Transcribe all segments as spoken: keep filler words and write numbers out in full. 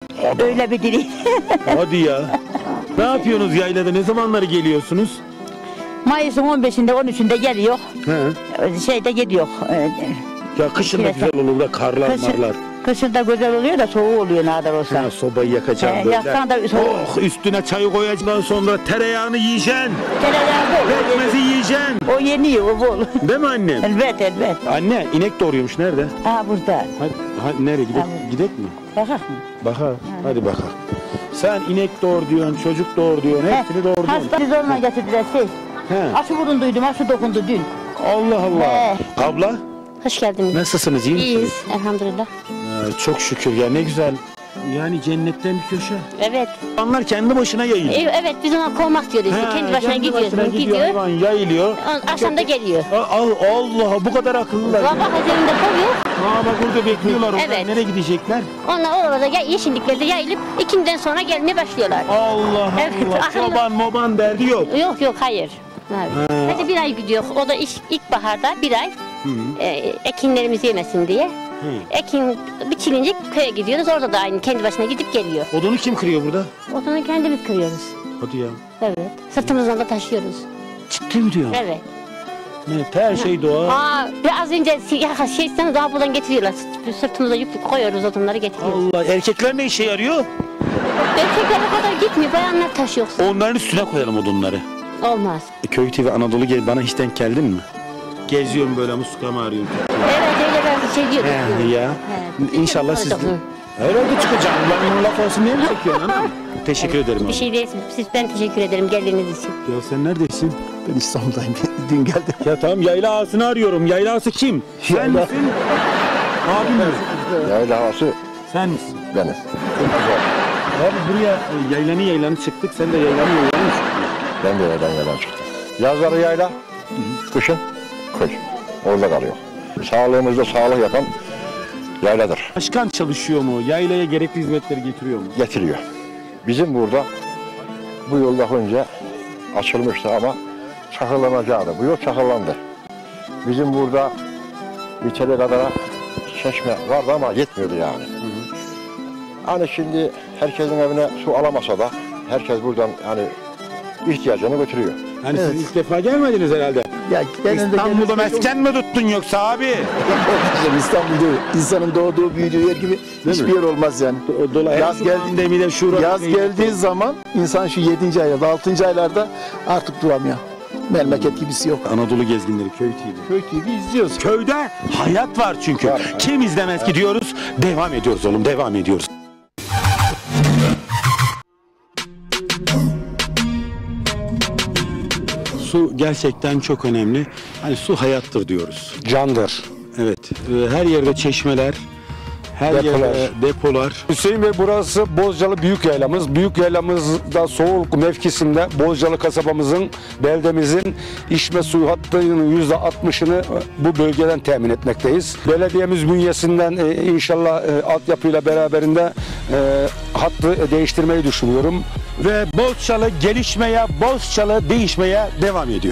Öyle bir diri. Hadi ya. Ne yapıyorsunuz yaylada? Ne zamanları geliyorsunuz? Mayıs'ın on beşinde on üçünde geliyor. He. Şeyde gidiyor. Ya kışın da güzel olur da karlar Kışın, marlar. kışın da güzel oluyor da soğuk oluyor ne kadar olsa. Ha, sobayı yakacağım He, böyle. yaksan da soğuk. Oh, üstüne çayı koyacaksın, sonra tereyağını yiyeceksin. Tereyağı bol. Pekmezi yiyeceksin. O yeniyor, o bol. Değil mi annem? Elbet, elbet. Anne, inek doğuruyormuş. Nerede? Ha burada. Hadi, hadi nereye gidek? Tamam. Gidek mi? Bakar mı? Bakar. Hadi bakar. Sen inek doğur diyorsun, çocuk doğur diyorsun, hepsini doğur diyorsun. Hasta biz olma getirdiler siz. He. Aşı vurunduydum, aşı dokundu dün. Allah Allah. He. Abla, Hoş geldiniz. nasılsınız? İyi misiniz? İyiyiz elhamdülillah. Ha, çok şükür ya, ne güzel. Yani cennetten bir köşe. Evet. Hayvanlar kendi başına yayılıyor. E, evet biz ona kovmak diyoruz. He, kendi başına gidiyor. başına gidiyor, gidiyor. hayvan yayılıyor. On- Akşam da geliyor. Aa, Allah, bu kadar akıllılar. Sabah üzerinde kovuyor. Aa, bak burada bekliyorlar. Oradan Evet. nereye gidecekler? Onlar orada ya- yeşilliklerde yayılıp ikinden sonra gelmeye başlıyorlar. Allah Evet, Allah. akıllı. Çoban moban derdi yok. Yok yok hayır. Evet. Hadi bir ay gidiyor. O da iş, ilkbaharda bir ay e, ekinlerimizi yemesin diye. Hı. Ekin biçilince köye gidiyoruz. Orada da aynı kendi başına gidip geliyor. Odunu kim kırıyor burada? Odunu kendimiz kırıyoruz. Hadi ya. Evet. Sırtımızdan da taşıyoruz. Ciddi mi diyor? Evet. Evet, her şey doğa. Aa, biraz önce ya şeyden daha buradan getiriyorlar. Sırtımıza yük koyuyoruz odunları getiriyoruz. Allah, erkekler ne işe yarıyor? Erkeklere kadar gitmiyor. Bayanlar taşıyor. Onların üstüne koyalım odunları. Olmaz. Köy T V Anadolu gel, bana hiç denk geldin mi? Geziyorum böyle, muskama arıyorum. Evet öyle ben şey diyorum. He ya. Evet. İnşallah siz... Herhalde çıkacağım. Ben laf olsun diye mi çekiyorsun hanım? Teşekkür ederim Bir abi. şey değil. Siz ben teşekkür ederim geldiğiniz için. Ya sen neredesin? Ben İstanbul'dayım. Dün geldim. Ya tamam, yayla ağasını arıyorum. Yayla ağası kim? Sen Yayla- misin? Abim mi? Yayla havası Sen misin? benim. Abi buraya e, yaylanı yaylanı çıktık. Sen de yaylanı yaylanı mı çıktın? Ben de yaydan yalan çıktım. Yazları yayla, kışın köy. Orada kalıyor. Sağlığımızda sağlık yapan yayladır. Başkan çalışıyor mu? Yaylaya gerekli hizmetleri getiriyor mu? Getiriyor. Bizim burada bu yol daha önce açılmıştı ama çakıllanacaktı. Bu yol çakıllandı. Bizim burada bitele kadar çeşme vardı ama yetmiyordu yani. Hı hı. Hani şimdi herkesin evine su alamasa da herkes buradan hani ihtiyacını götürüyor. Hani Evet. siz ilk defa gelmediniz herhalde. Ya genelde İstanbul'da genelde- mesken mi tuttun yoksa abi? İstanbul'da insanın doğduğu büyüdüğü yer gibi hiçbir mi? yer olmaz yani. O dola Yaz geldiğinde mi de şura. Yaz geldiği zaman insan şu yedinci aylarda, altıncı aylarda artık duramıyor. Memleket gibisi yok. Anadolu gezginleri köy T V. Köy T V izliyoruz. Köyde hayat var çünkü. Var. Kim izlemez ki diyoruz. Devam ediyoruz oğlum, devam ediyoruz. Su gerçekten çok önemli. Hani su hayattır diyoruz. Candır. Evet. e, Her yerde çeşmeler, her Depolar. yerde depolar. Hüseyin Bey, burası Bozcalı Büyük Yaylamız. Büyük Yaylamızda Soğuk mevkisinde Bozcalı kasabamızın, beldemizin içme suyu hattının yüzde altmışını bu bölgeden temin etmekteyiz. Belediyemiz bünyesinden e, inşallah e, altyapıyla beraberinde e, hattı değiştirmeyi düşünüyorum. Ve Bozcalı gelişmeye, Bozcalı değişmeye devam ediyor.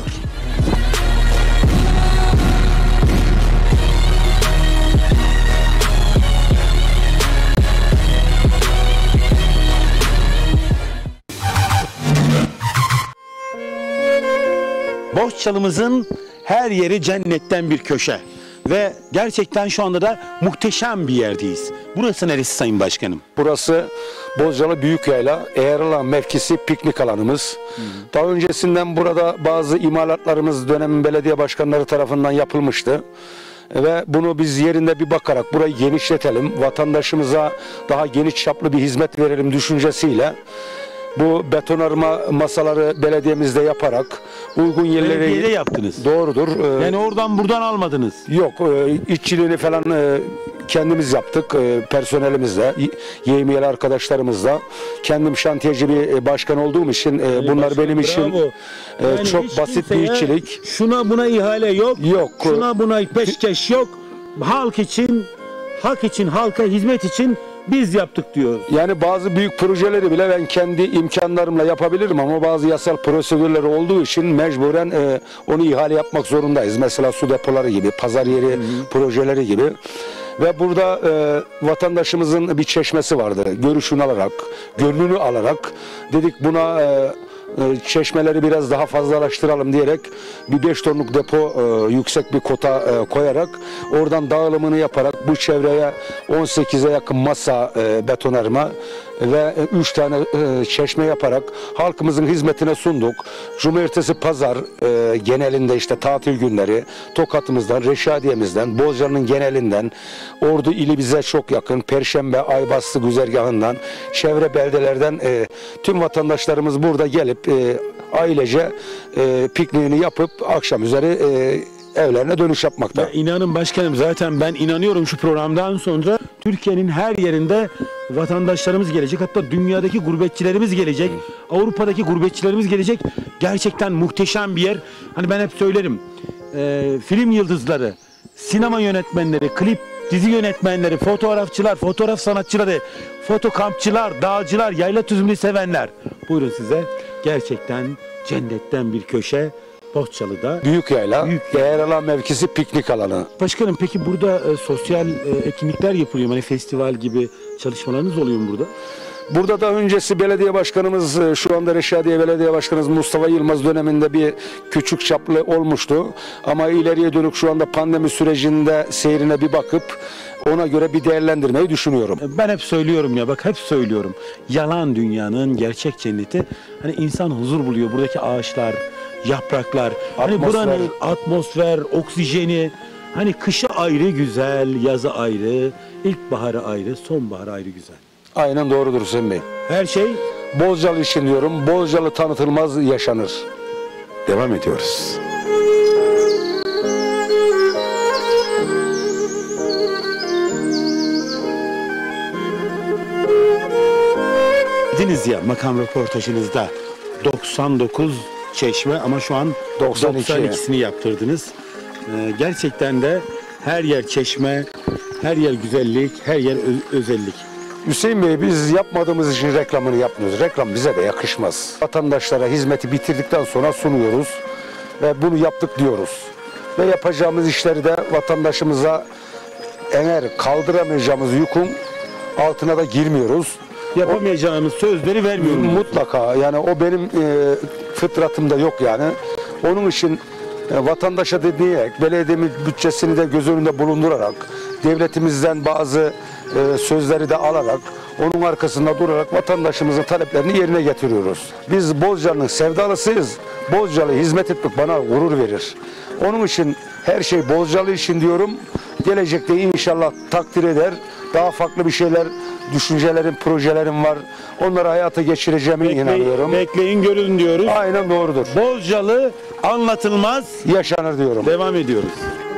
Bozcalı'mızın her yeri cennetten bir köşe. Ve gerçekten şu anda da muhteşem bir yerdeyiz. Burası neresi Sayın Başkanım? Burası Bozcalı Büyük Yayla, Eğrilan mevkisi piknik alanımız. Hı hı. Daha öncesinden burada bazı imalatlarımız dönemin belediye başkanları tarafından yapılmıştı. Ve bunu biz yerinde bir bakarak burayı genişletelim, vatandaşımıza daha geniş çaplı bir hizmet verelim düşüncesiyle bu betonarme masaları belediyemizde yaparak uygun yerlere... Belediyede yaptınız. Doğrudur. Ee, Yani oradan buradan almadınız. Yok, e, işçiliğini falan e, kendimiz yaptık, e, personelimizle, yemeğli arkadaşlarımızla. Kendim şantiyeci bir e, başkan olduğum için e, bunlar başkanım, benim için bravo. e, Yani çok hiç basit bir kimseye işçilik. Şuna buna ihale yok. Yok. Şuna buna peşkeş yok. Halk için, hak için, halka hizmet için biz yaptık diyor. Yani bazı büyük projeleri bile ben kendi imkanlarımla yapabilirim ama bazı yasal prosedürleri olduğu için mecburen e, onu ihale yapmak zorundayız. Mesela su depoları gibi, pazar yeri hı hı. projeleri gibi. Ve burada e, vatandaşımızın bir çeşmesi vardı. Görüşünü alarak, gönlünü alarak dedik buna e, çeşmeleri biraz daha fazlalaştıralım diyerek bir beş tonluk depo e, yüksek bir kota e, koyarak oradan dağılımını yaparak bu çevreye on sekize yakın masa e, betonarme ve üç tane e, çeşme yaparak halkımızın hizmetine sunduk. Cumartesi pazar e, genelinde işte tatil günleri Tokat'ımızdan, Reşadiye'mizden, Bozcalı'nın genelinden, Ordu ili bize çok yakın, Perşembe, Aybastı güzergahından, çevre beldelerden e, tüm vatandaşlarımız burada gelip e, ailece e, pikniğini yapıp akşam üzeri e, evlerine dönüş yapmakta. Ya inanın başkanım, zaten ben inanıyorum şu programdan sonra Türkiye'nin her yerinde vatandaşlarımız gelecek. Hatta dünyadaki gurbetçilerimiz gelecek. Avrupa'daki gurbetçilerimiz gelecek. Gerçekten muhteşem bir yer. Hani ben hep söylerim. E, film yıldızları, sinema yönetmenleri, klip, dizi yönetmenleri, fotoğrafçılar, fotoğraf sanatçıları, fotokampçılar, dağcılar, yayla turizmini sevenler. Buyurun size. Gerçekten cennetten bir köşe. Bozcalı'da. Büyük yayla, Büyük yer alan mevkisi piknik alanı. Başkanım peki burada e, sosyal e, etkinlikler yapılıyor mu? Hani festival gibi çalışmalarınız oluyor mu burada? Burada da öncesi belediye başkanımız, şu anda Reşadiye Belediye Başkanımız Mustafa Yılmaz döneminde bir küçük çaplı olmuştu. Ama ileriye dönük şu anda pandemi sürecinde seyrine bir bakıp ona göre bir değerlendirmeyi düşünüyorum. Ben hep söylüyorum ya, bak hep söylüyorum. Yalan dünyanın gerçek cenneti. Hani insan huzur buluyor. Buradaki ağaçlar, yapraklar, hani Atmosfer. buranın atmosfer, oksijeni, hani kışı ayrı güzel, yazı ayrı, ilkbaharı ayrı, sonbaharı ayrı güzel. Aynen doğrudur Hüseyin Bey. Her şey Bozcalı için diyorum, Bozcalı tanıtılmaz yaşanır. devam ediyoruz. Dediniz ya makam röportajınızda doksan dokuz çeşme ama şu an doksan iki. doksan ikisini yaptırdınız. Ee, gerçekten de her yer çeşme, her yer güzellik, her yer ö- özellik. Hüseyin Bey, biz yapmadığımız için reklamını yapmıyoruz. Reklam bize de yakışmaz. Vatandaşlara hizmeti bitirdikten sonra sunuyoruz ve bunu yaptık diyoruz. Ve yapacağımız işleri de vatandaşımıza eğer kaldıramayacağımız yükün altına da girmiyoruz. Yapamayacağımız sözleri vermiyorum. Mutlaka, yani o benim e, fıtratımda yok yani. Onun için e, vatandaşa da diyerek, belediyenin bütçesini de göz önünde bulundurarak, devletimizden bazı e, sözleri de alarak, onun arkasında durarak vatandaşımızın taleplerini yerine getiriyoruz. Biz Bozcalı'nın sevdalısıyız. Bozcalı hizmet etmek bana gurur verir. Onun için her şey Bozcalı için diyorum. Gelecekte inşallah takdir eder. Daha farklı bir şeyler, düşüncelerim, projelerim var. Onları hayata geçireceğime Bekleyin, inanıyorum. bekleyin görün diyoruz. Aynen doğrudur. Bozcalı anlatılmaz. Yaşanır diyorum. Devam ediyoruz.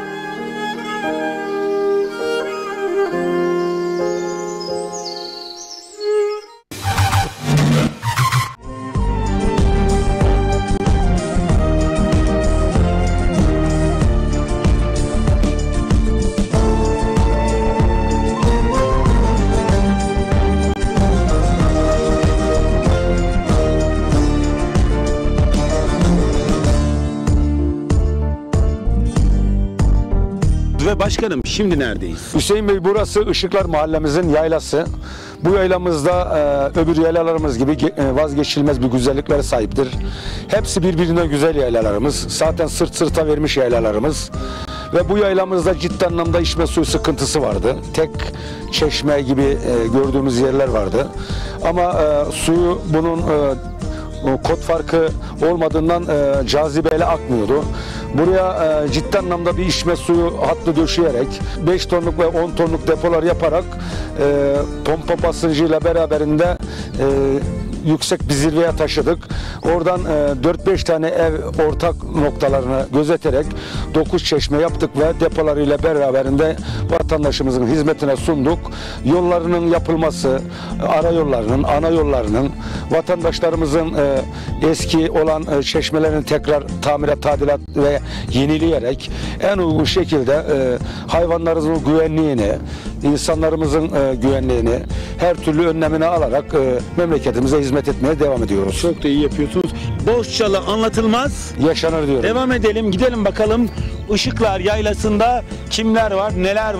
Ve başkanım şimdi neredeyiz? Hüseyin Bey, burası Işıklar Mahallemizin yaylası. Bu yaylamızda e, öbür yaylalarımız gibi e, vazgeçilmez bir güzelliklere sahiptir. Hepsi birbirinden güzel yaylalarımız. Zaten sırt sırta vermiş yaylalarımız. Ve bu yaylamızda ciddi anlamda içme suyu sıkıntısı vardı. Tek çeşme gibi e, gördüğümüz yerler vardı. Ama e, suyu bunun e, kod farkı olmadığından e, cazibeyle akmıyordu. Buraya e, ciddi anlamda bir içme suyu hattı döşeyerek beş tonluk ve on tonluk depolar yaparak e, pompa basıncıyla beraberinde e, yüksek bir zirveye taşıdık. Oradan e, dört beş tane ev ortak noktalarını gözeterek dokuz çeşme yaptık ve depolarıyla beraberinde vatandaşımızın hizmetine sunduk. Yollarının yapılması, ara yollarının, ana yollarının, vatandaşlarımızın e, eski olan e, çeşmelerin tekrar tamirat, tadilat ve yenileyerek en uygun şekilde e, hayvanlarımızın güvenliğini, insanlarımızın e, güvenliğini her türlü önlemini alarak e, memleketimize hizmet etmeye devam ediyoruz. Çok da iyi yapıyorsunuz. Bozcalı anlatılmaz. Yaşanır diyorum. Devam edelim, gidelim bakalım Işıklar Yaylası'nda kimler var, neler var.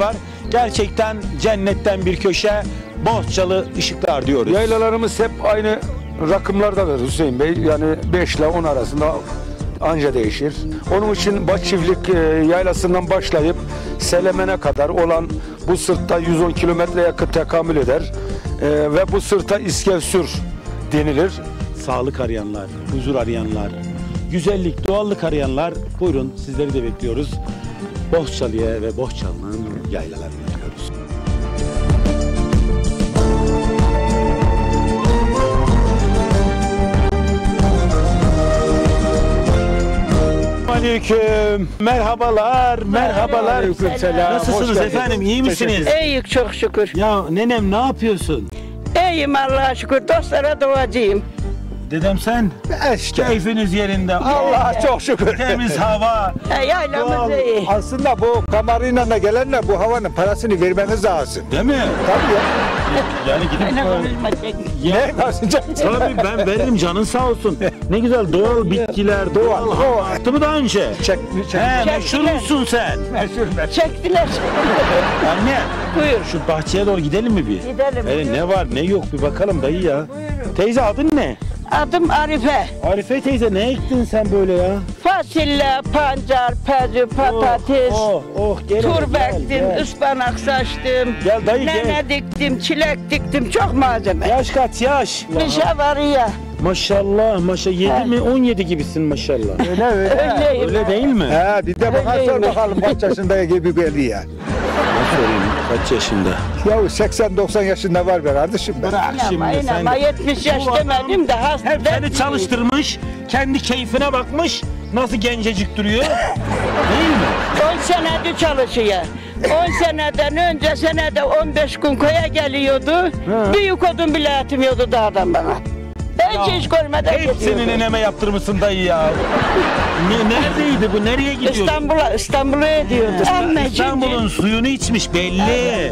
Gerçekten cennetten bir köşe, Bozcalı ışıklar diyoruz. Yaylalarımız hep aynı rakımlardadır Hüseyin Bey. Yani beş ile on arasında anca değişir. Onun için Başçiftlik e, yaylasından başlayıp Selemen'e kadar olan bu sırtta yüz on kilometre yakın tekamül eder. E, ve bu sırta İskevsür denilir. Sağlık arayanlar, huzur arayanlar, güzellik, doğallık arayanlar, buyurun sizleri de bekliyoruz. Bozcalı'ya ve Bozcalı'nın yaylalarına diyoruz. Aleyküm. Merhabalar, merhabalar. Aleykümselam. Nasılsınız Hoş geldiniz. efendim, iyi misiniz? İyiyim çok şükür. Ya nenem ne yapıyorsun? İyiyim Allah'a şükür. Dostlara duacıyım. Dedem sen? İşte. Keyfiniz yerinde. Allah'a çok şükür. Temiz hava. E, yaylamız iyi. Aslında bu kamarıyla da gelenler bu havanın parasını vermeniz lazım. Değil mi? Tabii ya. Yani gidip... Aynen konuşma çek. Ne basınca? Tabii ben veririm, canın sağ olsun. Ne güzel doğal bitkiler, doğal Doğal, hava. doğal. Attı mı daha önce? Çek, çek. He, Çektiler. meşhur musun sen? Meşhur meşhur. Çektiler. Anne, Buyur. şu bahçeye doğru gidelim mi bir? Gidelim. Hele ne var ne yok bir bakalım dayı ya. Teyze adın ne? Adım Arife. Arife teyze ne ektin sen böyle ya? Fasulye, pancar, pezü, patates, Oh oh gel. turp gel, ektim, gel. ıspanak saçtım, Gel dayı gel. nene diktim, çilek diktim, çok malzeme. Yaş kaç yaş? Bir şey var ya. Maşallah maşallah yedi mi on yedi gibisin maşallah. Öyle öyle. Öyleyim. Öyle değil mi? He bir de bana sor bakalım kaç yaşında gibi belli ya. Sorayım kaç yaşında? Ya seksen doksan yaşında var be kardeşim ben. Bırak şimdi İnanma, sen inanma, de. yetmiş yaş Bu adam demedim de hasta. Hep seni çalıştırmış, kendi keyfine bakmış, nasıl gencecik duruyor. Değil mi? on senedir çalışıyor. on seneden önce senede on beş gün koya geliyordu. Büyük odun bile yatmıyordu dağdan bana. Hiç iş görmeden Hepsini gidiyordu. neneme yaptırmışsın dayı ya. Ne, neredeydi bu? Nereye gidiyordu? İstanbul'a, İstanbul'a ediyordu. Ama İstanbul'un şimdi suyunu içmiş belli.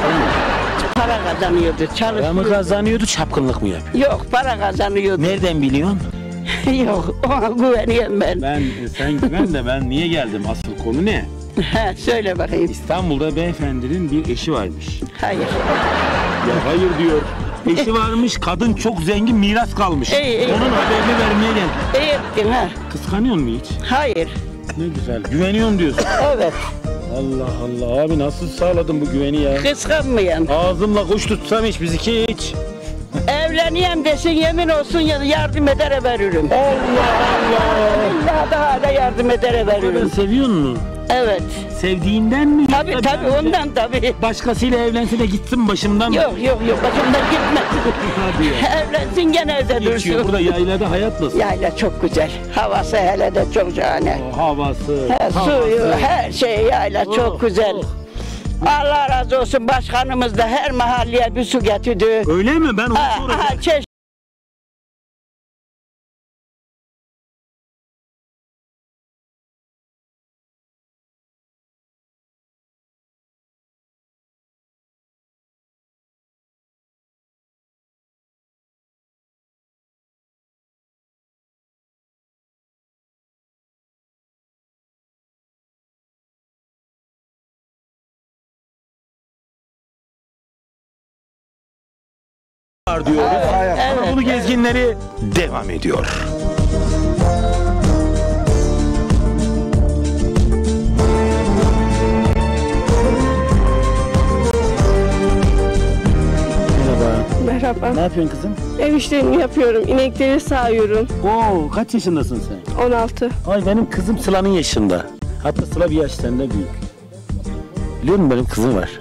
para kazanıyordu, Para mı çalışıyordu. kazanıyordu, çapkınlık mı yapıyor? Yok, para kazanıyordu. Nereden biliyorsun? Yok, ona güveniyorum ben. Ben, sen güven de ben niye geldim? Asıl konu ne? He, söyle bakayım. İstanbul'da beyefendinin bir eşi varmış. Hayır. Ya hayır diyor. Eşi varmış, kadın çok zengin, miras kalmış. İyi, iyi. Onun haberini vermeye geldim. İyi ettin ha. Kıskanıyor musun hiç? Hayır. Ne güzel. Güveniyorsun diyorsun. Evet. Allah Allah abi nasıl sağladın bu güveni ya? Kıskanmayan. Ağzımla kuş tutsam hiç biziki hiç. Evleneyim desin yemin olsun ya yardım eder veririm. Allah Allah. İlla da hala yardım eder Ben veririm. seviyor musun? Evet. Sevdiğinden mi? Tabii Yoksa tabii bir- ondan tabii. Başkasıyla evlense de gitsin başımdan. Yok yok yok başımdan gitmez. Hadi ya. Evlensin gene evde Geçiyor. dursun. Burada yaylada hayat nasıl? Yayla çok güzel. Havası hele de çok şahane. O havası, He, havası. suyu, her şey yayla Oh, çok güzel. oh. Allah razı olsun başkanımız da her mahalleye bir su getirdi. Öyle mi? Ben onu Ha, soracağım. ha, çeş- var diyoruz. Evet, Anadolu evet. gezginleri devam ediyor. Merhaba. Merhaba. Ne yapıyorsun kızım? Ev işlerini yapıyorum. İnekleri sağıyorum. Oo, kaç yaşındasın sen? on altı. Ay benim kızım Sıla'nın yaşında. Hatta Sıla bir yaş senden büyük. Biliyor musun benim kızım var.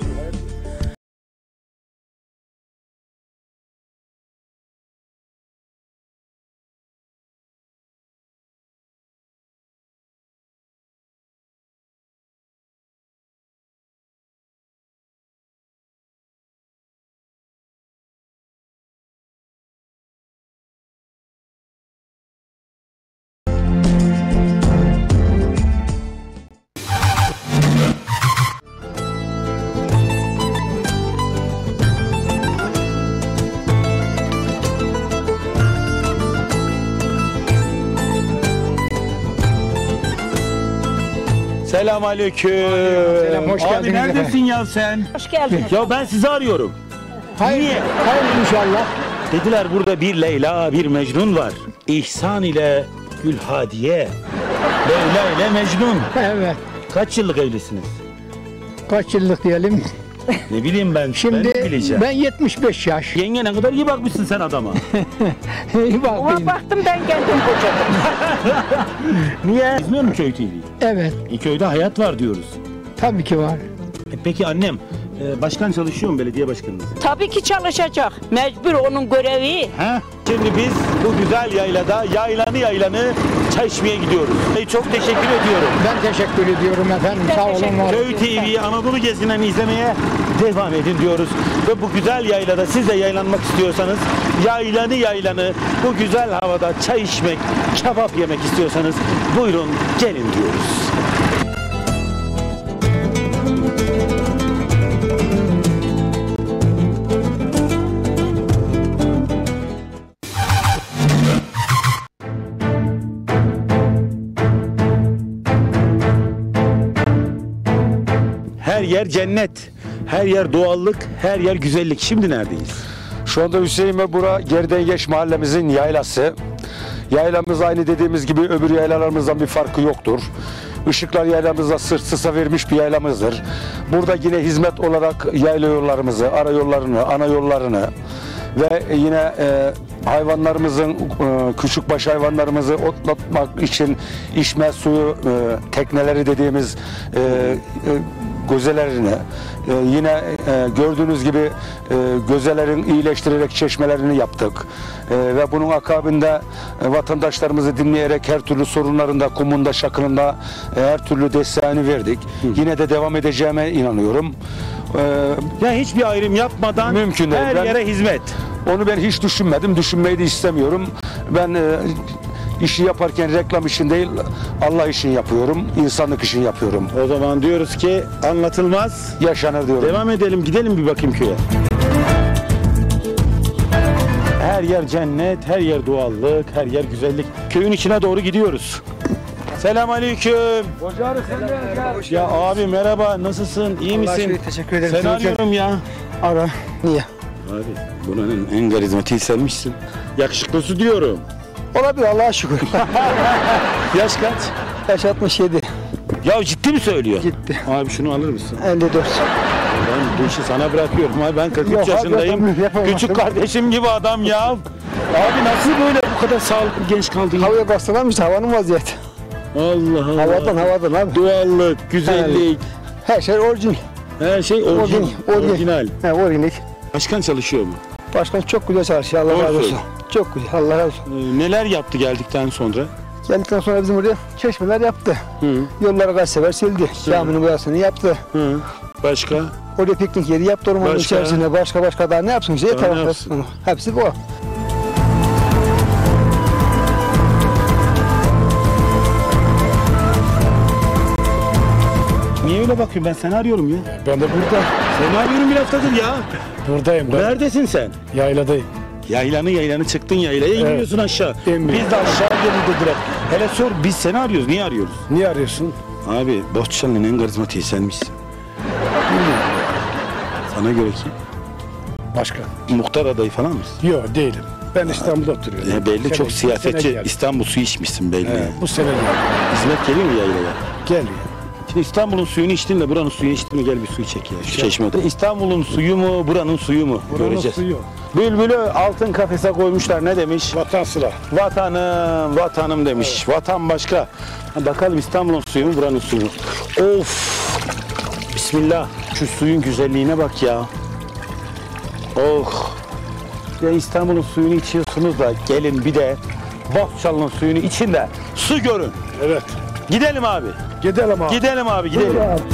Selamünaleyküm. Selam, hoş Abi geldiniz neredesin efendim. ya sen? Hoş geldin. Ya ben sizi arıyorum. Hayır, Niye? hayır inşallah. Dediler burada bir Leyla, bir Mecnun var. İhsan ile Gülhadiye. Leyla ile Mecnun. Evet. Kaç yıllık evlisiniz? Kaç yıllık diyelim. Ne bileyim ben. Şimdi ben bileceğim. ben yetmiş beş yaş. Yenge ne kadar iyi bakmışsın sen adama. İyi Ona bakayım. baktım ben kendim kocadım. Niye? İzliyor musun Köy T V'yi? Evet. E, köyde hayat var diyoruz. Tabii ki var. E, peki annem, e, başkan çalışıyor mu belediye başkanınız? Tabii ki çalışacak. Mecbur onun görevi. Ha? Şimdi biz bu güzel yaylada yaylanı yaylanı çay içmeye gidiyoruz. E, çok teşekkür ediyorum. Ben teşekkür ediyorum efendim. Sağ olun. var olun. Köy T V'yi Anadolu Gezi'nden izlemeye devam edin diyoruz. Ve bu güzel yaylada siz de yaylanmak istiyorsanız, yaylanı yaylanı bu güzel havada çay içmek, kebap yemek istiyorsanız buyurun gelin diyoruz. Her yer cennet, her yer doğallık, her yer güzellik. Şimdi neredeyiz? Şu anda Hüseyin ve Bura Gerdengeç mahallemizin yaylası. Yaylamız aynı dediğimiz gibi öbür yaylalarımızdan bir farkı yoktur. Işıklar yaylamızda sırt sısa vermiş bir yaylamızdır. Burada yine hizmet olarak yayla yollarımızı, ara yollarını, ana yollarını ve yine e, hayvanlarımızın, e, küçükbaş hayvanlarımızı otlatmak için içme suyu, e, tekneleri dediğimiz e, e, gözelerini, e, yine e, gördüğünüz gibi e, gözelerin iyileştirerek çeşmelerini yaptık. E, ve bunun akabinde e, vatandaşlarımızı dinleyerek her türlü sorunlarında, kumunda, şakınında e, her türlü desteğini verdik. Hı. Yine de devam edeceğime inanıyorum. E, Ya hiçbir ayrım yapmadan Mümkün değil. her Ben- yere hizmet. Onu ben hiç düşünmedim, düşünmeyi de istemiyorum. Ben e, işi yaparken reklam için değil, Allah için yapıyorum, insanlık için yapıyorum. O zaman diyoruz ki anlatılmaz. Yaşanır diyorum. Devam edelim, gidelim bir bakayım köye. Her yer cennet, her yer doğallık, her yer güzellik. Köyün içine doğru gidiyoruz. Selamünaleyküm. Ya abi merhaba, nasılsın? İyi misin? Teşekkür ederim. Seni arıyorum ya. Ara. Niye? Abi buranın en karizmatiği senmişsin. Yakışıklısı diyorum. Olabilir Allah'a şükür. Yaş kaç? Yaş altmış yedi. Ya ciddi mi söylüyor? Gitti. Abi şunu alır mısın? elli dört. Ben bu işi sana bırakıyorum. Abi ben kırk üç Yok abi, yaşındayım. yapamam, yapamam. Küçük kardeşim gibi adam ya. Abi nasıl böyle bu kadar sağlıklı genç kaldın? ya? Havaya bastıramış havanın vaziyeti. Allah Allah. Havadan havadan abi. Doğallık, güzellik, Her şey orijinal. her şey orijinal. Orijinal. Orijinal. He orijinal. Başkan çalışıyor mu? Başkan çok güzel çalışıyor. Allah Doğru razı olsun. söyle. Çok güzel. Allah razı olsun. Ee, neler yaptı geldikten sonra? Geldikten sonra bizim buraya çeşmeler yaptı. Hı. Yolları kaç sefer sildi. Caminin boyasını yaptı. Hı. Başka? Oraya piknik yeri yaptı ormanın Başka? içerisinde. Başka başka daha ne yapsın işte? Daha ne Tarafta. yapsın? Hepsi bu. Niye öyle bakıyorsun? Ben seni arıyorum ya. Ben de burada. Seni arıyorum bir haftadır ya. Buradayım ben. Neredesin sen? Yayladayım. Yaylanı yaylanı çıktın yaylaya inmiyorsun aşağı. İnmiyorum. Biz de aşağı gelin dediler. Hele sor biz seni arıyoruz. Niye arıyoruz? Niye arıyorsun? Abi Bohçalı'nın en karizmatiği senmişsin. Bilmiyorum. Sana göre kim? Başka. Muhtar adayı falan mısın? Yok değilim. Ben İstanbul'da oturuyorum. E, belli Sene- çok sene siyasetçi. geldim. İstanbul suyu içmişsin belli. He, bu sene geldim. Hizmet geliyor mu yaylaya? Geliyor. Şimdi İstanbul'un suyunu içtin de buranın suyunu içtin mi gel bir su çek ya. Şu çeşmede. İstanbul'un suyu mu buranın suyu mu? Buranın Göreceğiz. suyu. Bülbülü altın kafese koymuşlar ne demiş? Vatan sıra. Vatanım, vatanım demiş. Vatan başka. Ha, bakalım İstanbul'un suyu mu buranın suyu mu? Of! Bismillah. Şu suyun güzelliğine bak ya. Oh! Ya İstanbul'un suyunu içiyorsunuz da gelin bir de Bohçalı'nın suyunu için de su görün. Evet. Gidelim abi. Gidelim abi. Gidelim abi gidelim.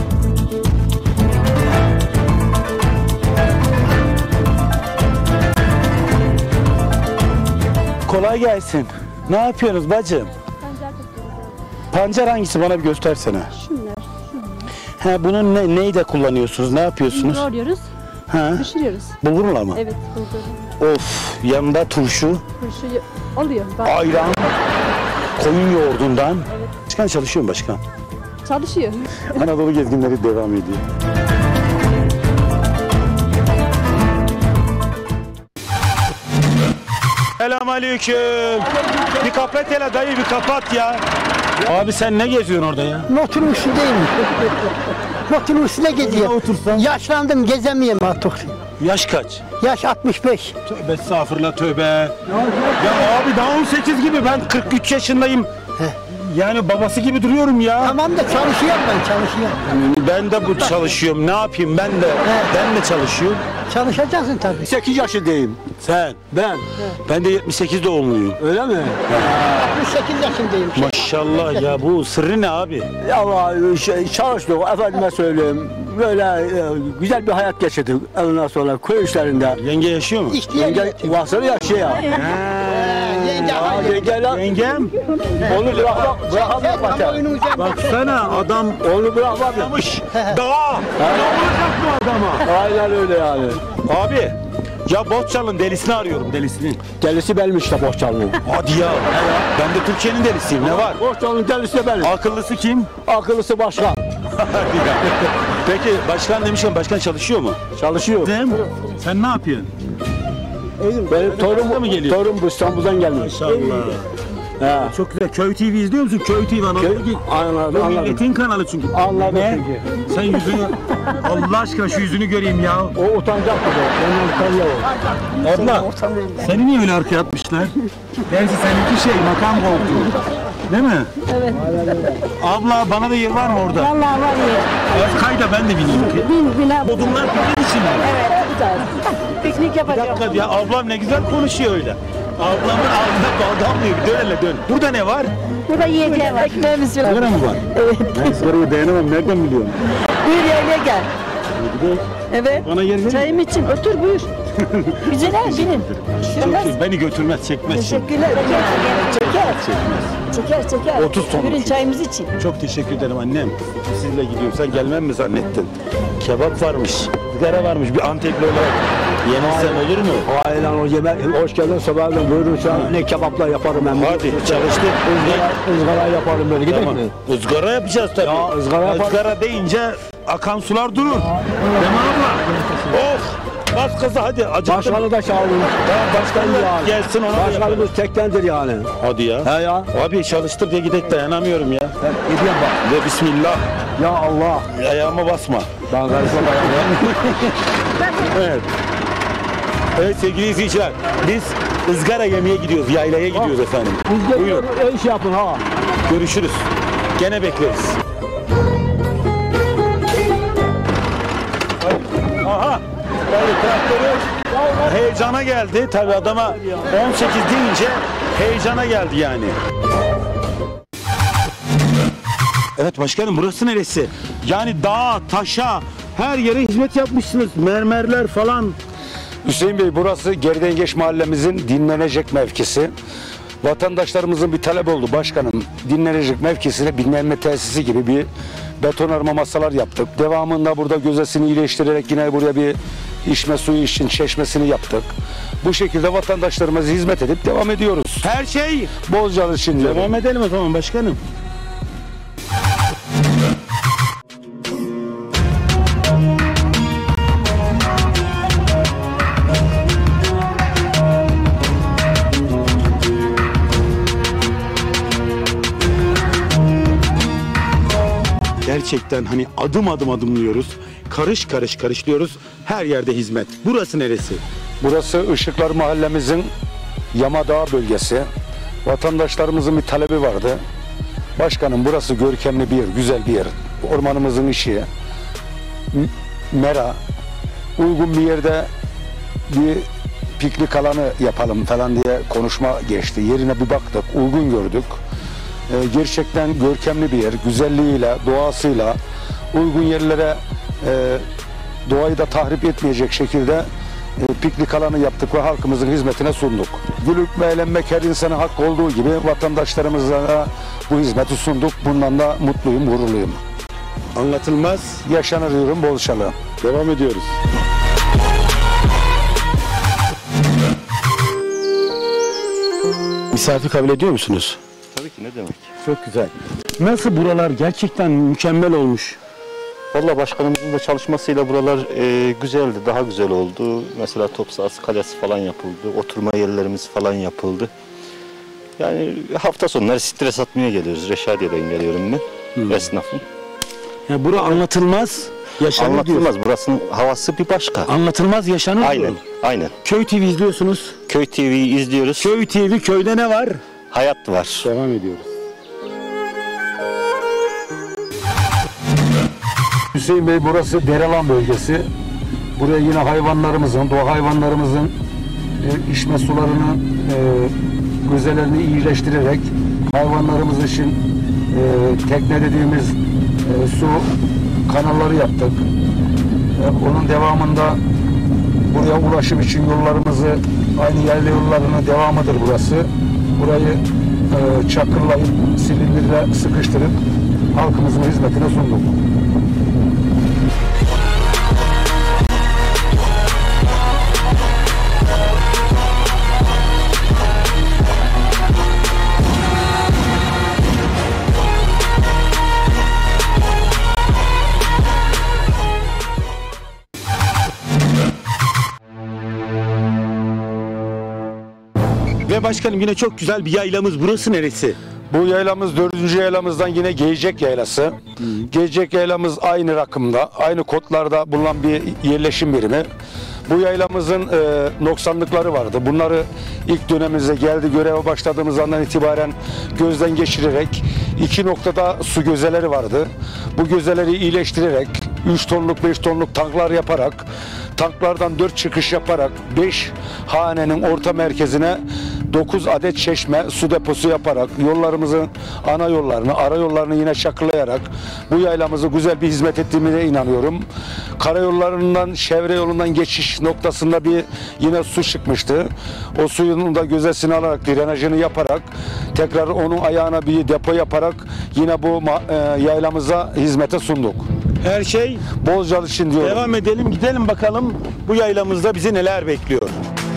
Kolay gelsin. Ne yapıyorsunuz bacım? Pancar hangisi bana bir göstersene. Şunlar. Ha bunun ne, neyi de kullanıyorsunuz? Ne yapıyorsunuz? Doğruyoruz, Ha? pişiriyoruz. Bulgurla mı? Evet, bulgur. Of, yanında turşu, Turşu oluyor. Bak. ayran, koyun yoğurdundan. Evet. Başkan çalışıyor mu başkan? Çalışıyor. Anadolu gezginleri devam ediyor. Selamünaleyküm. Bir kapat hele dayı, bir kapat ya. Abi sen ne geziyorsun orada ya? Motorun üstündeyim. Motorun üstüne geziyorum. Otursan. Yaşlandım, gezemiyorum artık. Yaş kaç? Yaş altmış beş. Tövbe estağfurullah, tövbe. Ya abi daha on sekiz gibi, ben kırk üç yaşındayım. Yani babası gibi duruyorum ya. Tamam da çalışıyorum ben, çalışıyorum. Ben de bu çalışıyorum. Ne yapayım ben de? Ben de çalışıyorum. Çalışacaksın tabii. sekiz yaşındayım. Sen? Ben. Ben de yetmiş sekiz doğumluyum. Öyle mi? altmış sekiz yaşındayım. Maşallah ya, bu sırrı ne abi? Ya Allah, şey, çalıştık efendime söyleyeyim. Böyle e, güzel bir hayat geçirdik. Ondan sonra köy işlerinde. Yenge yaşıyor mu? İhtiyar Yenge vasıflı yaşıyor ya. Yenge Ya hayır. yengeler Yengem? onu bırakmak bırakamıyor paşa. Baksana adam Onu bırakmak. olmuş. Daha. Ne olacak bu adama? Aynen öyle yani. Abi ya Bohçalı'nın delisini arıyorum, delisini. Delisi benim işte Bohçalı'nın. Hadi ya. Ben de Türkiye'nin delisiyim. Ne var? Bohçalı'nın delisi de benim. Akıllısı kim? Akıllısı başkan. Peki başkan demişken, başkan çalışıyor mu? Çalışıyor. Değil mi? Sen ne yapıyorsun? Benim torun mı geliyor? Torun bu İstanbul'dan gelmiş. Maşallah. He. Çok güzel. Köy T V izliyor musun? Köy T V Anadolu. Anladım, Bu anladım. milletin kanalı çünkü. Anladım Ne? çünkü. Sen yüzünü, Allah aşkına şu yüzünü göreyim ya. O utanacak bu da. Benden utanıyor o. Abla, seni niye öyle arkaya atmışlar? Gerçi seninki şey, makam koltuğu. Değil mi? Evet. Abla, bana da yer var mı orada? Vallahi var ya. Az kay da ben de bineyim. Bin bin abi. Odunlar piknik için mi? Evet, yapacağız. Piknik Bir yapacağız. dakika ya, ablam ne güzel konuşuyor öyle. Ablamın ağzına bal damlıyor. Bir dön hele dön. Burada ne var? Burada yiyeceği var. Ekmeğimiz yok. Sigara mı var? Evet. Ben sigarayı dayanamam. Nereden biliyorum? Buyur yerine gel. Evet. Bana yer verin. Çayım için otur buyur. Güzel ha binin. Çok şey, beni götürmez, çekmez. şimdi. Teşekkürler. Çeker. Çeker çeker. otuz ton. Buyurun çayımız için. Çok teşekkür ederim annem. Sizle gidiyorum. Sen gelmem mi zannettin? Kebap varmış, sigara varmış. Bir Antepli olarak yemezsem olur mu? Aynen o yemek. Hoş geldin sabahleyin buyurun sen. Ne kebaplar yaparım hem. Hadi çalıştık. Izgara, ızgara yaparım böyle. Gidelim Tamam. mi? Izgara yapacağız tabii. Ya, ızgara yaparız. Izgara deyince akan sular durur. Değil mi abla? Of! Bas kızı hadi, acıktım. Başkanı da çağırın. Ya başkan da gelsin, ona da yapalım. Başkanımız tektendir yani. Hadi ya. He ya. Abi çalıştır diye gidek, dayanamıyorum ya. Gidiyorum bak. Ve bismillah. Ya Allah. Ayağıma basma. Ben karışmam ayağıma. Evet. Evet sevgili izleyiciler, biz ızgara yemeye gidiyoruz, yaylaya gidiyoruz efendim. Biz Buyurun, geliyoruz. İş yapın ha. görüşürüz. Gene bekleriz. Aha, tabii traktörü heyecana geldi. Tabii adama on sekiz deyince heyecana geldi yani. Evet başkanım, burası neresi? Yani dağa, taşa, her yere hizmet yapmışsınız. Mermerler falan. Hüseyin Bey, burası Geridengeç mahallemizin dinlenecek mevkisi. Vatandaşlarımızın bir talep oldu başkanım. Dinlenecek mevkisine dinlenme tesisi gibi bir betonarme masalar yaptık. Devamında burada gözesini iyileştirerek yine buraya bir içme suyu için çeşmesini yaptık. Bu şekilde vatandaşlarımıza hizmet edip devam ediyoruz. Her şey. Bozcalı şimdi. Devam edelim o zaman başkanım. Gerçekten hani adım adım adımlıyoruz. Karış karış karışlıyoruz. Her yerde hizmet. Burası neresi? Burası Işıklar mahallemizin Yamadağ bölgesi. Vatandaşlarımızın bir talebi vardı. Başkanım burası görkemli bir yer, güzel bir yer. Ormanımızın içi. M- Mera. Uygun bir yerde bir piknik alanı yapalım falan diye konuşma geçti. Yerine bir baktık, uygun gördük. Ee, gerçekten görkemli bir yer, güzelliğiyle, doğasıyla uygun yerlere e, doğayı da tahrip etmeyecek şekilde e, piknik alanı yaptık ve halkımızın hizmetine sunduk. Gülüp ve eğlenmek her insanın hakkı olduğu gibi vatandaşlarımıza da bu hizmeti sunduk. Bundan da mutluyum, gururluyum. Anlatılmaz. Yaşanır diyorum, Bolşalı. Devam ediyoruz. Misafir kabul ediyor musunuz? Tabii ki, ne demek. Çok güzel. Nasıl buralar gerçekten mükemmel olmuş. Valla başkanımızın da çalışmasıyla buralar e, güzeldi, daha güzel oldu. Mesela top sahası, kalesi falan yapıldı, oturma yerlerimiz falan yapıldı. Yani hafta sonları stres atmaya geliyoruz. Reşadiye'den geliyorum ben, hmm. esnafım. Ya bura anlatılmaz, yaşanır Anlatılmaz, diyor. burasının havası bir başka. Anlatılmaz, yaşanır Aynen, diyor. aynen. Köy T V izliyorsunuz. Köy T V'yi izliyoruz. Köy T V, köyde ne var? Hayat var. Devam ediyoruz. Hüseyin Bey, burası Derelan bölgesi. Buraya yine hayvanlarımızın, doğa hayvanlarımızın e, içme sularını, e, güzelerini iyileştirerek hayvanlarımız için e, tekne dediğimiz e, su kanalları yaptık. E, onun devamında buraya ulaşım için yollarımızı, aynı yerli yollarının devamıdır burası. Burayı e, çakırlayıp silindirle sıkıştırıp halkımızın hizmetine sunduk. Ve başkanım yine çok güzel bir yaylamız. Burası neresi? Bu yaylamız dördüncü yaylamızdan yine Geycek Yaylası. Hmm. Geycek Yaylamız aynı rakımda, aynı kodlarda bulunan bir yerleşim birimi. Bu yaylamızın e, noksanlıkları vardı. Bunları ilk dönemimizde geldi göreve başladığımız andan itibaren gözden geçirerek iki noktada su gözeleri vardı. Bu gözeleri iyileştirerek üç tonluk beş tonluk tanklar yaparak, tanklardan dört çıkış yaparak beş hanenin orta merkezine dokuz adet çeşme su deposu yaparak yollarımızın ana yollarını, ara yollarını yine çakılayarak bu yaylamızı güzel bir hizmet ettiğime inanıyorum. Karayollarından, çevre yolundan geçiş noktasında bir yine su çıkmıştı. O suyun da gözesini alarak, drenajını yaparak tekrar onun ayağına bir depo yaparak yine bu e, yaylamıza hizmete sunduk. Her şey Bozcalı için diyorum. Devam edelim, gidelim bakalım bu yaylamızda bizi neler bekliyor.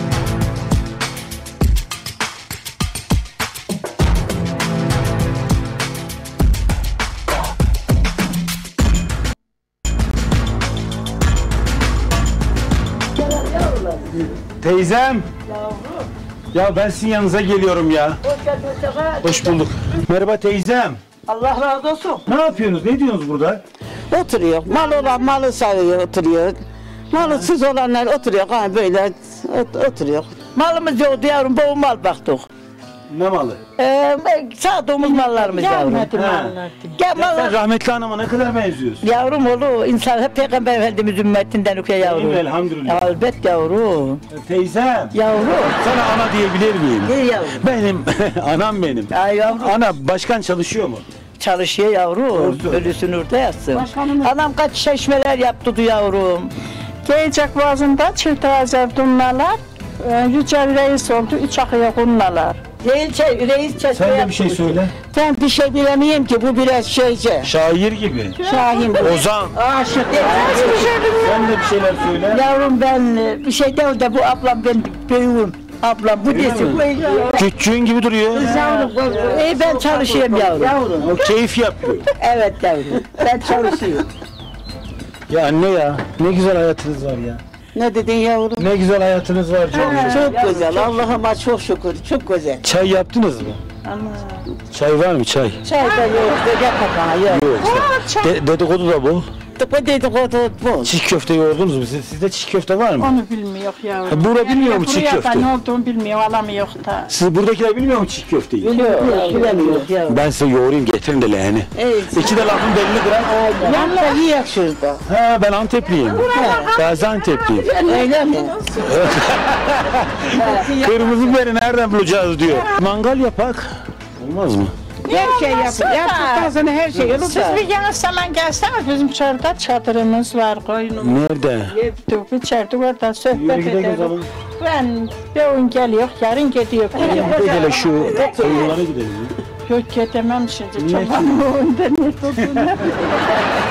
Teyzem. Ya ben sizin yanınıza geliyorum ya. Hoş bulduk. Merhaba teyzem. Allah razı olsun. Ne yapıyorsunuz? Ne diyorsunuz burada? Oturuyor. Mal olan malı sayıyor, oturuyor. Malısız olanlar oturuyor. Ha, böyle ot- oturuyor. Malımız yoktu yavrum. Bol mal baktık. Ne malı? Ee, sağdığımız mallarımız yavrum. Gel Sen mallar. rahmetli anama ne kadar benziyorsun? Yavrum oğlu insan hep Peygamber Efendimiz ümmetinden okuyor yavrum. Değil mi? Elhamdülillah. Elbet yavrum. Teyzem. Yavrum. Sana ana diyebilir miyim? İyi yavrum. Benim, anam benim. Ay yavrum. Ana başkan çalışıyor mu? Çalışıyor yavrum. Ölüsün orada yatsın. Anam kaç çeşmeler yaptı yavrum. Gelecek vazında çift azer dunlalar, yüce reis oldu, üç akıya kunlalar. Değil çay, reis çeşme Sen de bir şey söyle. Ben bir şey bilemeyeyim ki bu biraz şeyce. Şair gibi. Şahin. Ozan. Aşık. Sen de bir şeyler söyle. Yavrum ben e, bir şey değil de bu ablam ben büyüğüm. Ablam bu desin. Küçüğün gibi duruyor. Yavrum, e, ben çalışıyorum yavrum. Yavrum. O keyif yapıyor. Evet yavrum. Ben çalışıyorum. Ya anne ya, ne güzel hayatınız var ya. Ne dedin yavrum? Ne güzel hayatınız var canım. Çok güzel. Allah'ıma çok şükür. Çok güzel. Çay yaptınız mı? Ana. Çay var mı çay? Çay da yok. Gel kakana yok. Yok. De, dedikodu da bol. Bu dedikodu bu. Çiğ köfte yoğurdunuz mu? Siz, sizde çiğ köfte var mı? Onu bilmiyor yavrum. Ha, bura bilmiyor mu çiğ Buraya köfte? da ne olduğunu bilmiyor, alamıyor da. Siz buradakiler bilmiyor mu çiğ köfteyi? Biliyor. Bilemiyor yavrum. Ben size yoğurayım getirin de leğeni. Evet. İki de lafın belini kırar. Yanında yiyek şurada. Ha ben Antepliyim. Gaziantep'liyim. Öyle mi? Kırmızı biberi nereden bulacağız diyor. Mangal yapak. Olmaz mı? Her şey yapıyor. Yaptıktan sonra her şey olur. Siz bir yana zaman gelseniz bizim çölde çadırımız var, koyunumuz. Nerede? Yevdik, içerdik orada sohbet Yürü gidelim o ederiz. zaman. Ben bir oyun geliyor, yarın gidiyor. Böyle şu koyunlara gidelim. Yok gidemem şimdi. Çok ama oyunda ne tuttuğunu.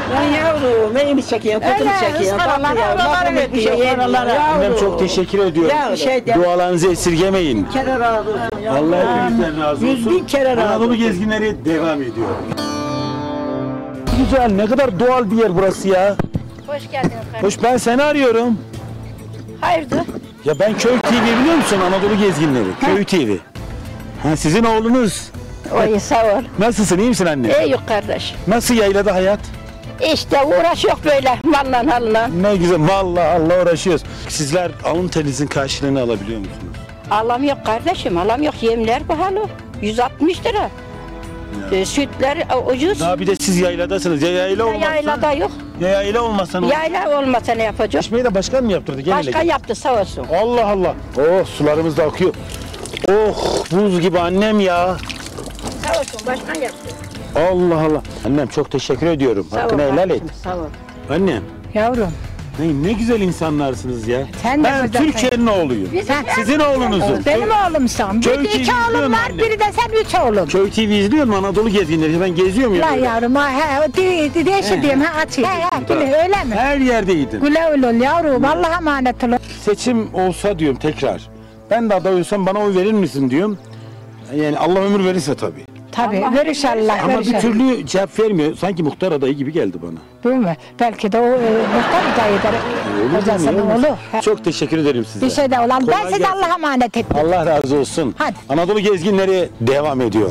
Lan yavrum, iyi mi çekiyorsun, kötü mü Öyle, çekiyorsun? ıskaralar, Tatlı yavrum, oraları bakın bir şey veriyor, yemiyor. oraları. Annem çok teşekkür ediyorum. Ya şey de- Dualarınızı esirgemeyin. Bir kere razı olsun. yavrum. Allah hepinizden razı Yüz olsun. bin kere razı Anadolu olsun. gezginleri devam ediyor. Güzel, ne kadar doğal bir yer burası ya. Hoş geldiniz kardeşim. Hoş, ben seni arıyorum. Hayırdır? Ya ben Köy T V biliyor musun? Anadolu gezginleri. Köy T V. Ha, sizin oğlunuz. Oy sağ ol. Nasılsın, iyi misin anne? İyi yok kardeş. Nasıl yaylada hayat? İşte uğraş yok böyle mallan hallan. Ne güzel, vallahi Allah uğraşıyoruz. Sizler alın terinizin karşılığını alabiliyor musunuz? Alam yok kardeşim, alam yok. Yemler pahalı. yüz altmış lira. E, sütler e, ucuz. Daha bir de siz yayladasınız. Ya yayla olmazsa? Yaylada yok. Ya yayla olmasa ne olur? Yayla olmasa ne yapacağız? Çeşmeyi de başkan mı yaptırdı? Gel hele Başkan gel. yaptı sağ olsun. Allah Allah. Oh, sularımız da akıyor. Oh, buz gibi annem ya. Sağ olsun başkan yaptı. Allah Allah. Annem çok teşekkür ediyorum. Sağ ol Hakkını helal et. kardeşim, sağ ol. Annem. Yavrum. Ne, ne güzel insanlarsınız ya. Sen de ben güzel- Türkiye'nin oğluyum. Sen- Sizin oğlunuzum. Benim oğlumsan. Köy Bir T V iki oğlum izliyorum var, anne. biri de sen üç oğlum. Köy T V izliyor mu? Anadolu gezginleri. Ben geziyorum ya. Lan böyle. yavrum, ha, ha, de, de, değişik diyeyim, ha, atayım. He, he, güle, öyle mi? Her yerdeydim. Güle öyle ol yavrum, Allah'a emanet ol. Seçim olsa diyorum tekrar. Ben de aday olsam bana oy verir misin diyorum. Yani Allah ömür verirse tabii. Tabii, ver inşallah, Ama ver bir inşallah. türlü cevap vermiyor. Sanki muhtar adayı gibi geldi bana. Değil mi? Belki de o e, muhtar da eder. Olur Hocasının mu? oğlu. Olur. Çok teşekkür ederim size. Bir şey de olan. Kolay Ben size gelsin. Allah'a emanet ettim. Allah razı olsun. Hadi. Anadolu gezginleri devam ediyor.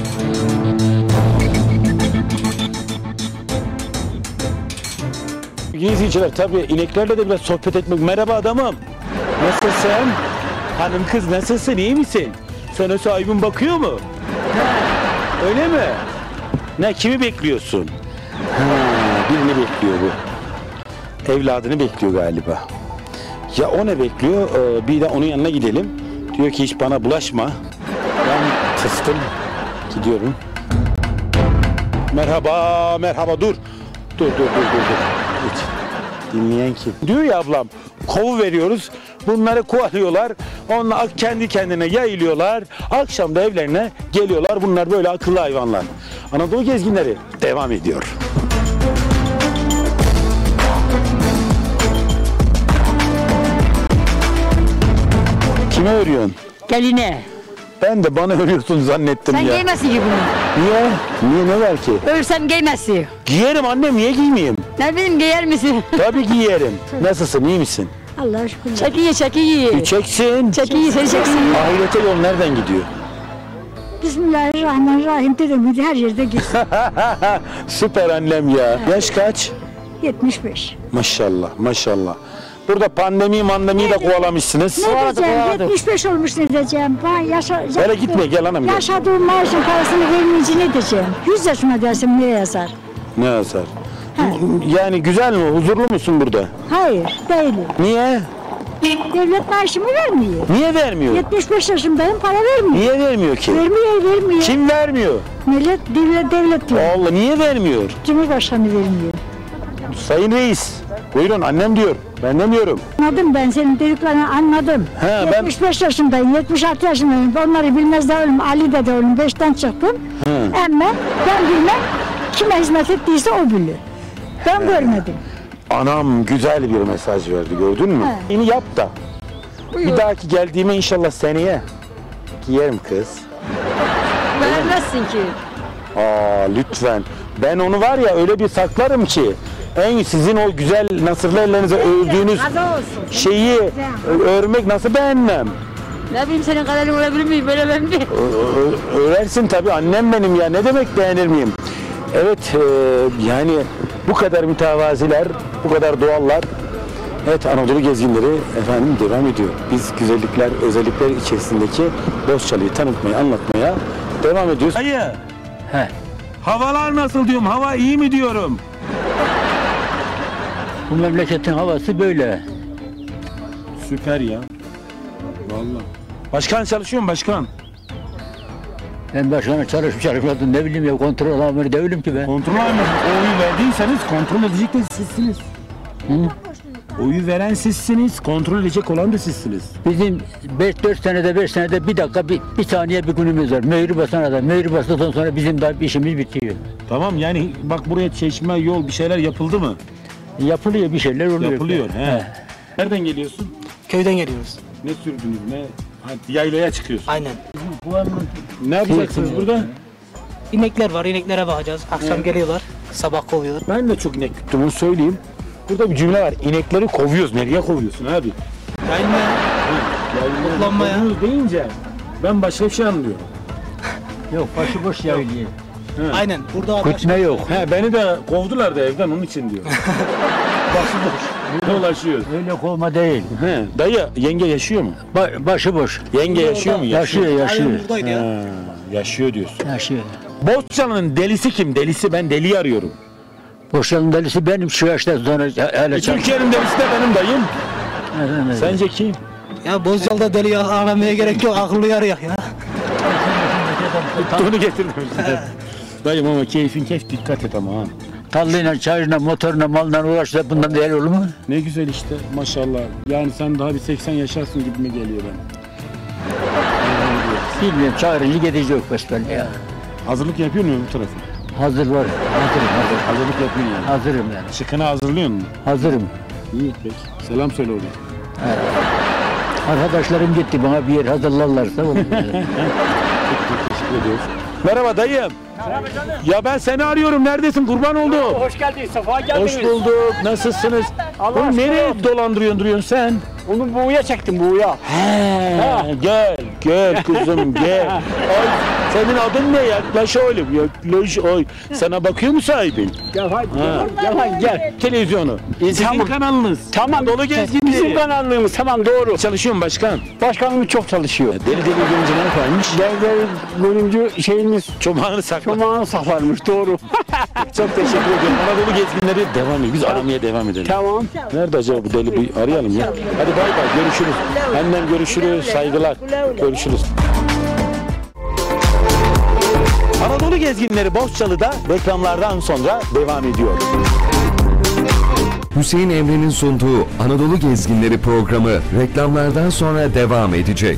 İzleyiciler tabii ineklerle de biraz sohbet etmek. Merhaba adamım. Nasılsın? Hanım kız nasılsın? İyi misin? Sana sahibin bakıyor mu? Öyle mi? Ne kimi bekliyorsun? Ha, birini bekliyor bu. Evladını bekliyor galiba. Ya o ne bekliyor? Ee, bir de onun yanına gidelim. Diyor ki hiç bana bulaşma. Ben tıstım. Gidiyorum. Merhaba, merhaba dur. Dur, dur, dur, dur, dur. Hiç. Dinleyen kim? Diyor ya ablam, kovu veriyoruz. Bunları kovalıyorlar. Onlar kendi kendine yayılıyorlar. Akşam da evlerine geliyorlar. Bunlar böyle akıllı hayvanlar. Anadolu gezginleri devam ediyor. Kime örüyorsun? Geline. Ben de bana örüyorsun zannettim Sen ya. giymezsin ki bunu. Niye? Niye ne var ki? Örsem giymezsin. Giyerim annem, niye giymeyeyim? Ne bileyim giyer misin? Tabii giyerim. Nasılsın, iyi misin? Allah'a şükür. Çekiyi çekiyi. Çeksin. Çekiyi seni çeksin. Ahirete yol nereden gidiyor? Bismillahirrahmanirrahim dedim. Her yerde gitsin. Süper annem ya. Yaş kaç? yetmiş beş. Maşallah, maşallah. Burada pandemi mandemiyi de kovalamışsınız. Ne diyeceğim? yetmiş beş olmuş ne diyeceğim? Ben yaşa... Böyle gitme, gel anam gel. Yaşadığım maaşın parasını vermeyince ne diyeceğim? yüz yaşıma dersim ne yazar? Ne yazar? Yani güzel mi? Huzurlu musun burada? Hayır, değilim. Niye? Devlet maaşımı vermiyor. Niye vermiyor? yetmiş beş yaşındayım, para vermiyor. Niye vermiyor ki? Vermiyor, vermiyor. Kim vermiyor? Millet, devlet, devlet diyor. Allah, niye vermiyor? Cumhurbaşkanı vermiyor. Sayın Reis. Buyurun annem diyor. Ben demiyorum. Anladım, ben senin dediklerini anladım. He, ben- yetmiş beş yaşındayım, yetmiş altı yaşındayım. Onları bilmez değilim, Ali de değilim, beşten çıktım. He. Ama ben bilmem, kime hizmet ettiyse o bilir. Ben görmedim. Anam güzel bir mesaj verdi, gördün mü? He. Beni yap da. Bir dahaki geldiğime inşallah seneye giyerim kız. Vermezsin ki. Aa lütfen. Ben onu var ya öyle bir saklarım ki. En sizin o güzel nasırlı ellerinize ördüğünüz Razı olsun. şeyi örmek nasıl beğenmem. Ne bileyim senin kadarını örebilir miyim? Böyle ben mi? Ö- ö- Örersin tabii annem benim ya, ne demek beğenir miyim? Evet e, yani bu kadar mütevaziler, bu kadar doğallar. Evet, Anadolu gezginleri efendim devam ediyor. Biz güzellikler, özellikler içerisindeki Bozçalı'yı tanıtmaya, anlatmaya devam ediyoruz. Hayır. He. Havalar nasıl diyorum, hava iyi mi diyorum? Bu memleketin havası böyle. Süper ya. Vallahi. Başkan çalışıyor mu başkan? Ben başkanı çalışıp çalışmadım ne bileyim ya, kontrol amiri değilim ki ben. Kontrol amiri. Oyu verdiyseniz kontrol edecek de sizsiniz. Hı? Oyu veren sizsiniz, kontrol edecek olan da sizsiniz. Bizim beş dört senede beş senede bir dakika bir, bir saniye bir günümüz var. Mühür basan adam. Mühür bastıktan sonra bizim de işimiz bitiyor. Tamam yani bak buraya çeşme, yol bir şeyler yapıldı mı? Yapılıyor bir şeyler oluyor. Yapılıyor he. he. Nereden geliyorsun? Köyden geliyoruz. Ne sürdünüz ne? Ha, yaylaya çıkıyorsun. Aynen. Ne yapacaksınız burada? İnekler var, ineklere bakacağız. Akşam Evet. geliyorlar, sabah kovuyorlar. Ben de çok inek tuttum, onu söyleyeyim. Burada bir cümle var, inekleri kovuyoruz. Nereye kovuyorsun abi? Yayılmaya, toplanmaya. Kovuyoruz deyince ben başka bir şey anlıyorum. Yok başıboş yayılıyor. Aynen. Burada Kutne yok. He, beni de kovdular da evden onun için diyor. Başıboş. Dolaşıyoruz. Öyle kovma değil. He, dayı yenge yaşıyor mu? Ba başıboş. Yenge yaşıyor mu? Yaşıyor, yaşıyor. buradaydı ya. Ha, yaşıyor diyorsun. Yaşıyor. Bozcalı'nın delisi kim? Delisi, ben deliyi arıyorum. Boşanın delisi benim şu yaşta sonra hele E, Türkiye'nin delisi de benim dayım. Evet. Sence kim? Ya Bozcalı'da deli aramaya gerek yok, akıllı yarıyak ya. Onu getirdim. Dayım ama keyfin keyif, dikkat et ama ha. Tallıyla, çayıyla, motorla, malla uğraşsa bundan değil olur mu? Ne güzel işte maşallah. Yani sen daha bir seksen yaşarsın gibi mi geliyor bana? Bilmiyorum, çağırınca gidecek başkan ya. Hazırlık yapıyor musun bu tarafı? Hazır var, hazırım, hazır. Hazırlık yapıyorsun yani. Hazırım yani. Şıkını hazırlıyor musun? Hazırım. İyi peki. Selam söyle oraya. Evet. Arkadaşlarım gitti, bana bir yer hazırlarlarsa olur. Teşekkür ediyoruz. Merhaba dayım. Merhaba canım. Ya ben seni arıyorum. Neredesin? Kurban oldu. Hoş geldin, sefa geldiniz. Hoş bulduk. Nasılsınız? Allah Bunu aşkına. nereye dolandırıyorsun duruyorsun sen? Onu buğuya çektim, buğuya. He, gel, gel kızım gel. Ay, senin adın ne? Yaklaş oğlum, yaklaş oy. Sana bakıyor mu sahibin? Gel hadi, Ha. gel, gel, gel. Televizyonu. Sizin Tamam. kanalınız. Tamam, Dolu gezginleri. bizim kanalımız, tamam doğru. Çalışıyor mu başkan? Başkanımız çok çalışıyor. Deli deli görünce ne yaparmış? Devlet bölümcü şeyimiz Çomağını sakla. çomağını saklarmış, doğru. Çok teşekkür ediyorum. Anadolu gezginleri devam ediyor. Biz aramaya devam edelim. Tamam. Nerede acaba bu deli, bir arayalım ya. Hadi bay bay, görüşürüz. Benden görüşürüz, saygılar. Görüşürüz. Anadolu gezginleri Bozcalı'da reklamlardan sonra devam ediyor. Hüseyin Emre'nin sunduğu Anadolu Gezginleri programı reklamlardan sonra devam edecek.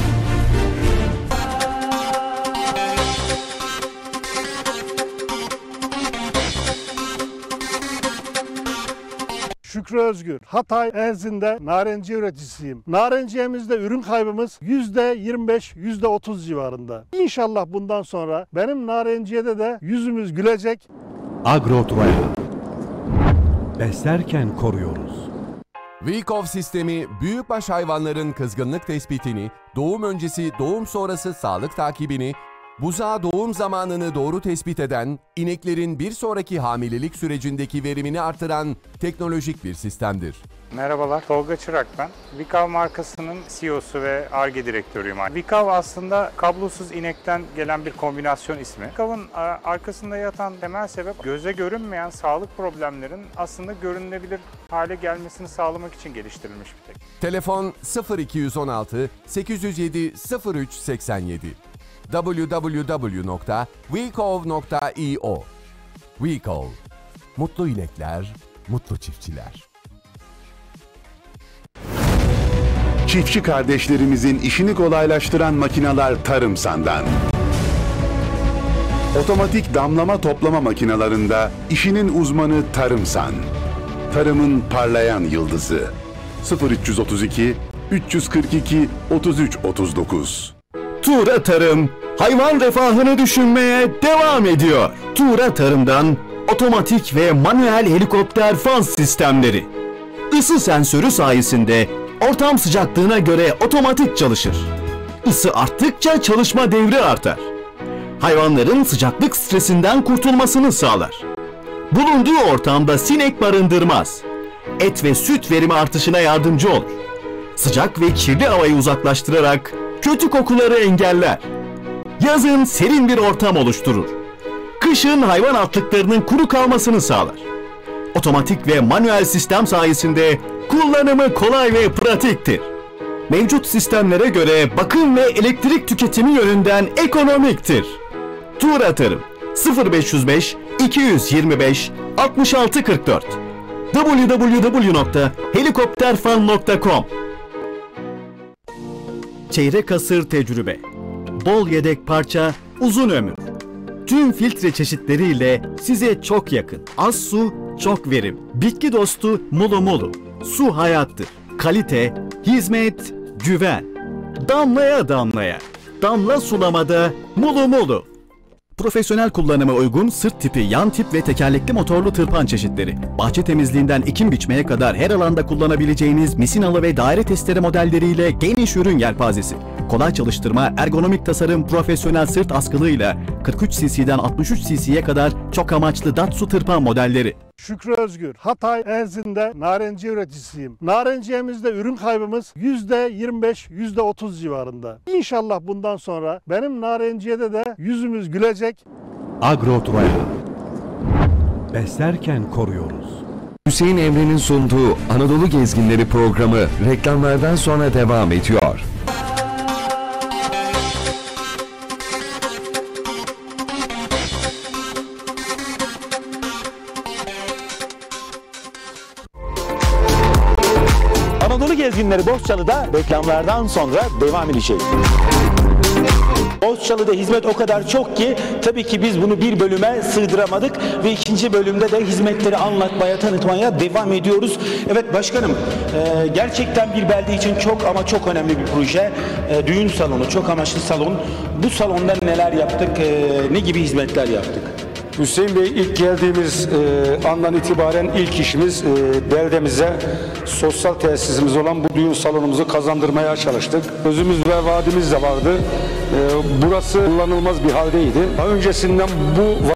Şükrü Özgür, Hatay Enzinde narenciye üreticisiyim. Narenciyemizde ürün kaybımız yüzde yirmi beş yüzde otuz civarında. İnşallah bundan sonra benim narenciyede de yüzümüz gülecek. Agrotroya. Beslerken koruyoruz. Weekov sistemi büyükbaş hayvanların kızgınlık tespitini, doğum öncesi doğum sonrası sağlık takibini, buzağa doğum zamanını doğru tespit eden, ineklerin bir sonraki hamilelik sürecindeki verimini artıran teknolojik bir sistemdir. Merhabalar, Tolga Çırak ben. Vikav markasının C E O'su ve Ar-Ge direktörüyüm. Vikav aslında kablosuz inekten gelen bir kombinasyon ismi. Vikav'ın arkasında yatan temel sebep göze görünmeyen sağlık problemlerin aslında görünülebilir hale gelmesini sağlamak için geliştirilmiş bir teknik. Telefon sıfır iki yüz on altı sekiz yüz yedi sıfır üç seksen yedi double-u double-u double-u nokta wekov nokta i o. Wekov. Mutlu inekler, mutlu çiftçiler. Çiftçi kardeşlerimizin işini kolaylaştıran makineler Tarımsan'dan. Otomatik damlama toplama makinalarında işinin uzmanı Tarımsan. Tarımın parlayan yıldızı. sıfır üç otuz iki üç kırk iki otuz üç otuz dokuz. Tuğra Tarım, hayvan refahını düşünmeye devam ediyor. Tuğra Tarım'dan otomatik ve manuel helikopter faz sistemleri. Isı sensörü sayesinde ortam sıcaklığına göre otomatik çalışır. Isı arttıkça çalışma devri artar. Hayvanların sıcaklık stresinden kurtulmasını sağlar. Bulunduğu ortamda sinek barındırmaz. Et ve süt verimi artışına yardımcı olur. Sıcak ve kirli havayı uzaklaştırarak kötü kokuları engeller. Yazın serin bir ortam oluşturur. Kışın hayvan atlıklarının kuru kalmasını sağlar. Otomatik ve manuel sistem sayesinde kullanımı kolay ve pratiktir. Mevcut sistemlere göre bakım ve elektrik tüketimi yönünden ekonomiktir. Tuğra Tarım sıfır beş yüz beş iki yüz yirmi beş altmış altı kırk dört double-u double-u double-u nokta helikopterfan nokta com. Çeyrek asır tecrübe, bol yedek parça, uzun ömür. Tüm filtre çeşitleriyle size çok yakın. Az su, çok verim. Bitki dostu Mulu Mulu. Su hayattır. Kalite, hizmet, güven. Damlaya damlaya. Damla sulamada Mulu Mulu. Profesyonel kullanıma uygun sırt tipi, yan tip ve tekerlekli motorlu tırpan çeşitleri. Bahçe temizliğinden ekim biçmeye kadar her alanda kullanabileceğiniz misinalı ve daire testere modelleriyle geniş ürün yelpazesi. Kolay çalıştırma, ergonomik tasarım, profesyonel sırt askılığıyla kırk üç cc'den altmış üç cc'ye kadar çok amaçlı Datsu tırpan modelleri. Şükrü Özgür, Hatay Erzin'de narenciye üreticisiyim. Narenciyemizde ürün kaybımız yüzde yirmi beş yüzde otuz civarında. İnşallah bundan sonra benim narenciyede de yüzümüz gülecek. Agroturaya. Beslerken koruyoruz. Hüseyin Emre'nin sunduğu Anadolu Gezginleri programı reklamlardan sonra devam ediyor. Anadolu Gezginleri Bozçalı'da reklamlardan sonra devam edecek. Bozçalı'da hizmet o kadar çok ki tabii ki biz bunu bir bölüme sığdıramadık ve ikinci bölümde de hizmetleri anlatmaya, tanıtmaya devam ediyoruz. Evet başkanım, e, gerçekten bir belde için çok ama çok önemli bir proje. E, düğün salonu, çok amaçlı salon. Bu salonda neler yaptık, e, ne gibi hizmetler yaptık? Hüseyin Bey, ilk geldiğimiz e, andan itibaren ilk işimiz e, beldemize sosyal tesisimiz olan bu düğün salonumuzu kazandırmaya çalıştık. Sözümüz ve vaadimiz de vardı. E, burası kullanılmaz bir haldeydi. Daha öncesinden bu